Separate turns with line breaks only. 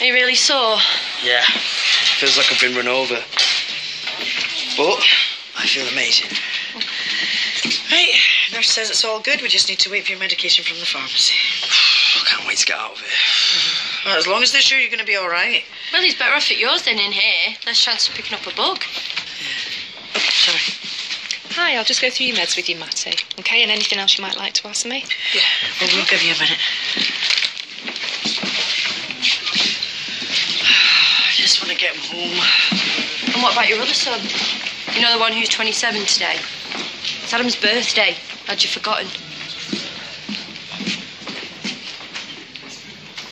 Are you really sore?
Yeah. Feels like I've been run over. But I feel amazing.
Right, nurse says it's all good. We just need to wait for your medication from the pharmacy.
I can't wait to get out of here.
Well, as long as they're sure you're going to be all right.
Well, he's better off at yours than in here. Less chance of picking up a bug.
Oh, sorry.
Hi, I'll just go through your meds with you, Matty. OK, and anything else you might like to ask me?
Yeah, well, we'll give you a minute. I just want to get him home.
And what about your other son? You know, the one who's 27 today? It's Adam's birthday. Had you forgotten?